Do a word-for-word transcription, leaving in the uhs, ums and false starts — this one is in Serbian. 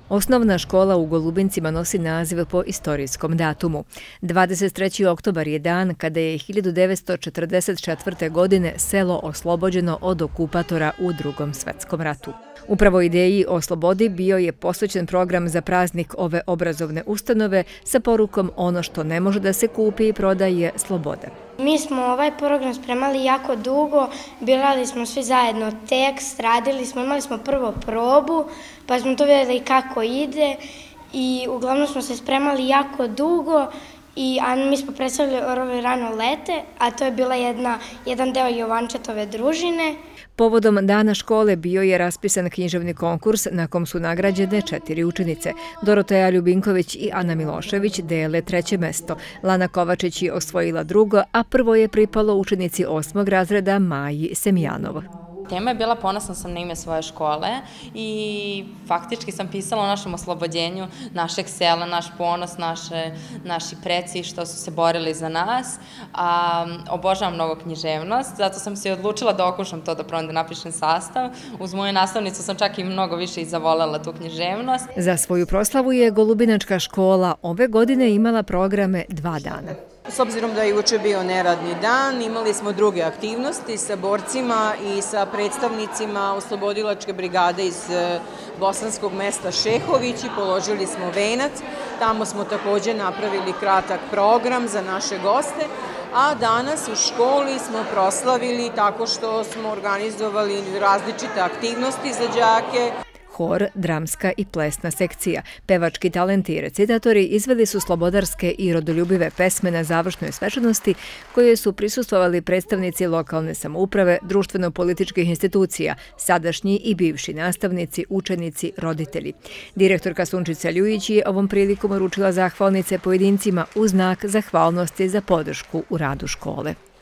Osnovna škola u Golubincima nosi naziv po istorijskom datumu. dvadeset treći oktobar je dan kada je hiljadu devetsto četrdeset četvrte. godine selo oslobođeno od okupatora u Drugom svetskom ratu. Upravo ideji o slobodi bio je posvećen program za praznik ove obrazovne ustanove sa porukom ono što ne može da se kupi i prodaje sloboda. Mi smo ovaj program spremali jako dugo, birali smo svi zajedno tekst, radili smo, imali smo prvo probu, pa smo to vidjeli kako ide i uglavnom smo se spremali jako dugo, i, a mi smo predstavili Orovi rano lete, a to je bila jedna, jedan deo Jovančetove družine. Povodom dana škole bio je raspisan književni konkurs na kom su nagrađene četiri učenice. Doroteja Ljubinković i Ana Milošević dele treće mesto. Lana Kovačić je osvojila drugo, a prvo je pripalo učenici osmog razreda Maji Semjanov. Tema je bila ponosna sam na ime svoje škole i faktički sam pisala o našem oslobođenju našeg sela, naš ponos, naše, naši preci što su se borili za nas. A, obožavam mnogo književnost, zato sam se odlučila da okušam to da probam da napišem sastav. Uz moju nastavnicu sam čak i mnogo više i zavolela tu književnost. Za svoju proslavu je Golubinačka škola ove godine imala programe dva dana. S obzirom da je juče bio neradni dan, imali smo druge aktivnosti sa borcima i sa predstavnicima oslobodilačke brigade iz bosanskog mesta Šehović i položili smo venac. Tamo smo također napravili kratak program za naše goste, a danas u školi smo proslavili tako što smo organizovali različite aktivnosti za đake. Hor, dramska i plesna sekcija. Pevački talenti i recitatori izveli su slobodarske i rodoljubive pesme na završnoj svečanosti koje su prisustvovali predstavnici lokalne samouprave, društveno-političkih institucija, sadašnji i bivši nastavnici, učenici, roditelji. Direktorka Sunčica Ljujić je ovom prilikom uručila zahvalnice pojedincima u znak zahvalnosti za podršku u radu škole.